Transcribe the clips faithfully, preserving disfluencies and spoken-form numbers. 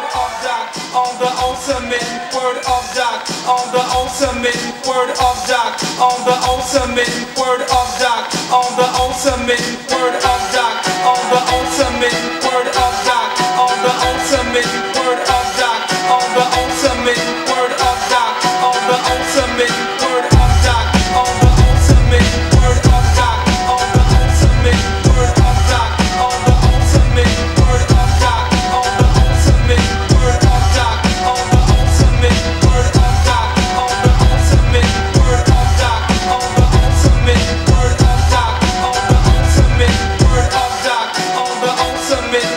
of Doc, on the ultimate. Word of Doc, on the ultimate. Word of Doc, on the ultimate. Word of Doc, on the ultimate. Word of Doc, on the ultimate. Word of Doc, on the ultimate. Word of Doc, on the ultimate. Word of Doc, on the ultimate. Word of Doc, on the ultimate. Word of Doc, on the ultimate. Word of Doc, on the ultimate. Word of Doc, on the ultimate. Word of Doc, on the ultimate. Word of Doc, on the ultimate. Word of Doc, on the ultimate. Word of Doc, on the ultimate. Word of Doc, on the ultimate.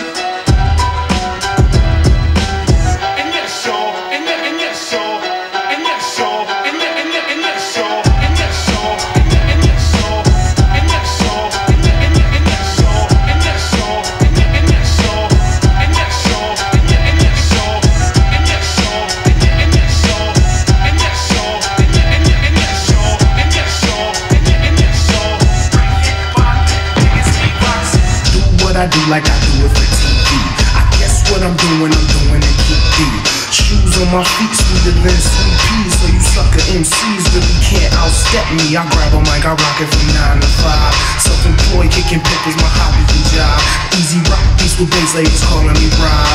And yes, so, and yes, and yes, so, and yes, so, and yes, and yes, and yes, so, and yes, so, and yes, and yes, so, and yes, so, and yes, so, and yes, so, and yes, so, and yes, so, and yes, so, and yes, so, and yes, so, and yes, so, and yes, so, and yes, so, and yes, so, and yes, so. Do what I do like I do it for T V. I guess what I'm doing, I'm doing it Q D. Shoes on my feet, sweeter than sweet peas. So you sucker M Cs really can't outstep me. I grab a mic, I rock it from nine to five. Self-employed, kicking pimpers, my hobby and job. Easy rock beats with bass ladies calling me Rob.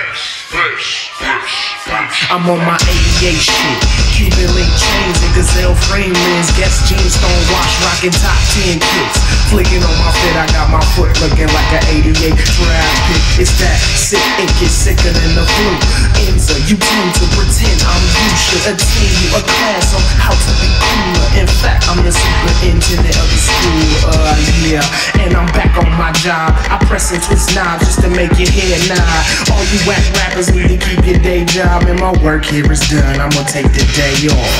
I'm on my eighty-eight shit. Cuban link chains and gazelle frame lens. Guess jeans, stone wash, rockin' top ten kicks. Flicking on my fit, I got my foot looking like an eighty-eight draft pick. It's that sick ink, it's sicker than the flu. Enza, you tend to pretend I'm you. Should attend you a class on how to be cooler. In fact, I'm the superintendent of the school. Uh, yeah, and I'm back on my job. I press and twist knobs just to make your head nod. All you whack rappers need to keep your day job, and my work here is done. I'm gonna take the day off.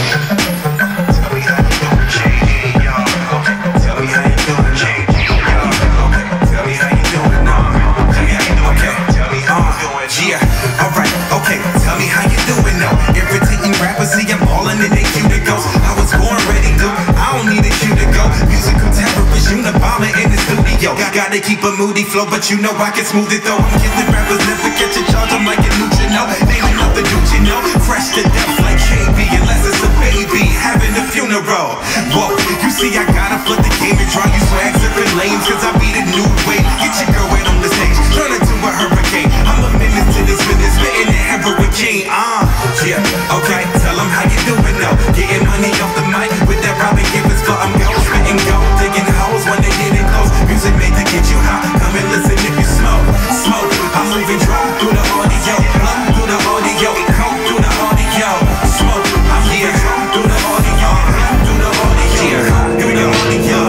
Tell me how you doing, J D, y'all. Tell me how you doing, J D, y'all. Tell me how you doing, nah. Tell me how you doing, okay. Tell me how you doing, yeah. Alright, okay. Tell me how you doing, now. Irritating rappers, see I'm ballin' in they cue to go. I was born ready, dude. I don't need a cue to go. Musical terrorist, Unabomber in the studio. Gotta keep a moody flow, but you know I can smooth it though. I'm killing rappers, never catch a charge. I'm like a neutrino. Naming up the dude, you know. Fresh to death like K B, unless it's a baby having a funeral. Whoa, you see I gotta flood the game and draw you swags different lanes, cause I beat a new way. Get your girl right on the stage, turn it to a hurricane. I'm a menace to this business, spitting that heroin king. Ah, uh, yeah, okay, tell them how you doing now. Getting money off the mic with that Robin Givens flow. I'm go, spitting gold, digging holes when they get it close. Music made to get you high, come and listen if you smoke. Smoke, I'm moving dry through the audio, blow through the audio, come through the audio. Smoke, I'm here through the audio, through the audio, through the audio.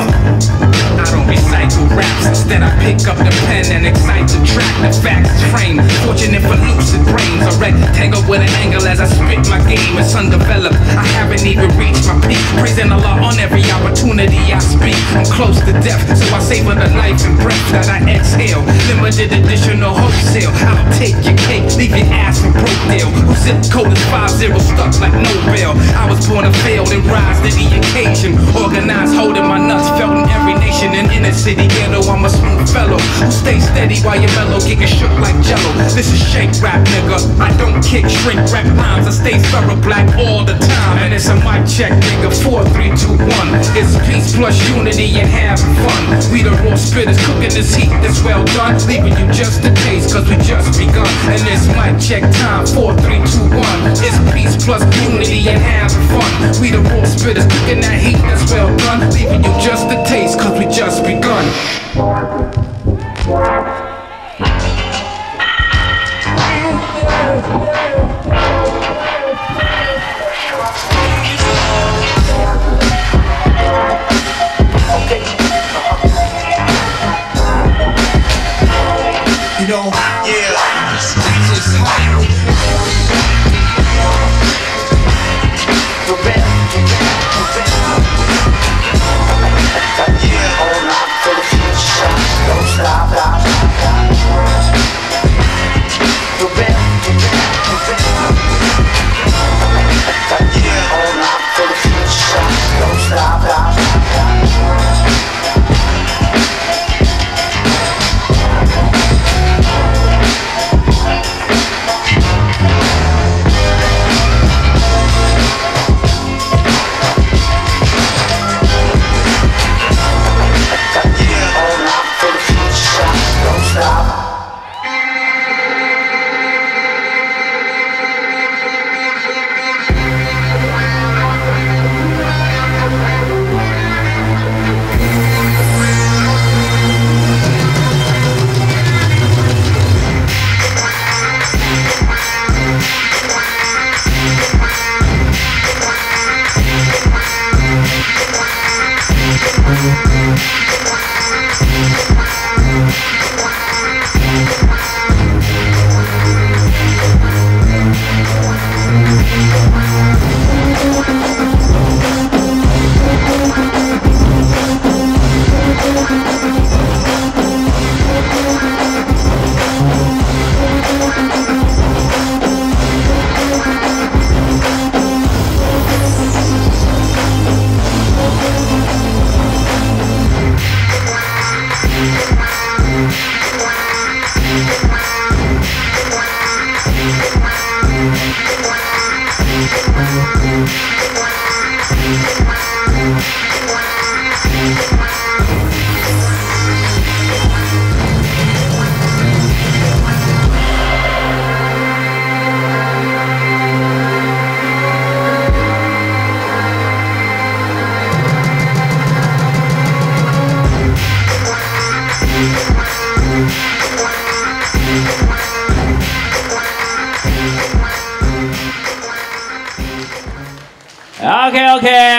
I don't recycle raps, instead I pick up the pen and excite the track. The facts frame, fortunate for lucid brains. A rectangle with an angle as I spit my game. It's undeveloped, I haven't even reached my peak. Praising Allah on every opportunity I speak. I'm close to death, so I savor the life and breath that I exhale. Limited edition or wholesale, I'll take your cake, leave your ass from broke deal. Who zip code is five zero, stuck like Nobel. I was born to fail and rise to the occasion. Organized, holding my nuts, felt in every nation and inner city ghetto. I'm a smooth fellow who stays steady while you're mellow, getting shook like jello. This is shake rap, nigga. I don't kick, shrink rap rhymes. I stay thorough black all the time. And it's a mic check, nigga. Four, three, two, one. It's peace plus unity and having fun. We the raw spitters cooking this heat that's well done. Leaving you just a taste, cause we just begun. And it's mic check time. Four, three, two, one. It's peace plus unity and having fun. We the raw spitters cooking that heat that's well done. Leaving you just a taste, cause we just begun. You know, Yeah. just hot. For real, for real, for real. Yeah. Hold on for the future. Don't stop, stop, for real, for real, for real. Yeah. Hold on for the future. Don't stop, stop. OK OK。